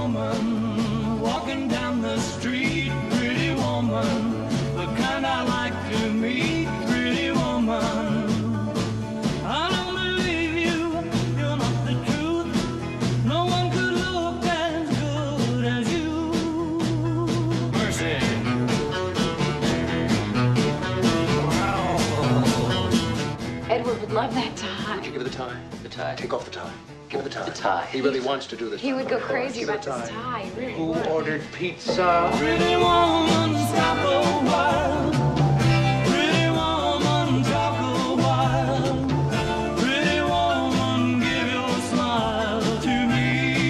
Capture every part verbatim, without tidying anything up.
woman, walking down the street, pretty woman, the kind I like to meet, pretty woman. I don't believe you, you're not the truth. No one could look as good as you. Mercy. Wow. Edward would love that tie. Would you give her the tie? The tie. Take off the tie. Give her the tie. The tie. He really wants to do this. He would go crazy Give her about the this tie. He really Who would. ordered pizza? Pretty woman, stop a while. Pretty woman, talk a while. Pretty woman, give your smile to me.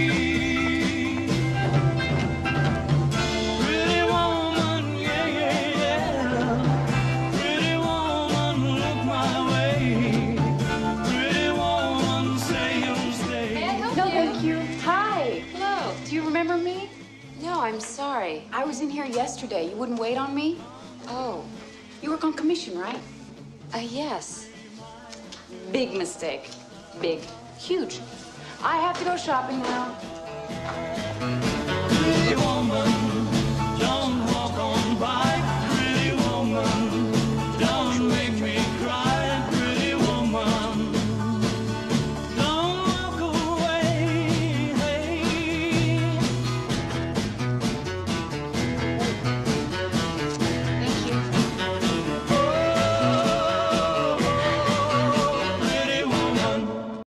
Pretty woman, yeah, yeah, yeah. Pretty woman, look my way. Pretty woman, say you'll stay. No, thank you. Hi. Hello. Do you remember me? No, I'm sorry. I was in here yesterday. You wouldn't wait on me? Oh, You work on commission, right? uh, yes. Big mistake. Big. Huge. I have to go shopping now. Pretty woman.